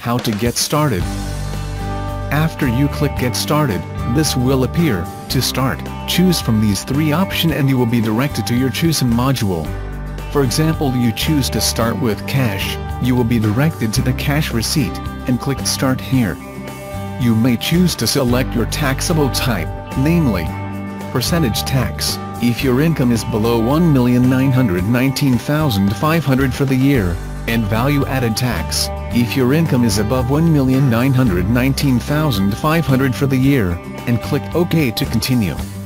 How to get started. After you click Get Started, this will appear. To start, choose from these three options and you will be directed to your chosen module. For example, you choose to start with cash, you will be directed to the cash receipt, and click Start here. You may choose to select your taxable type, namely percentage tax, if your income is below $1,919,500 for the year, and value-added tax, if your income is above $1,919,500 for the year, and click OK to continue.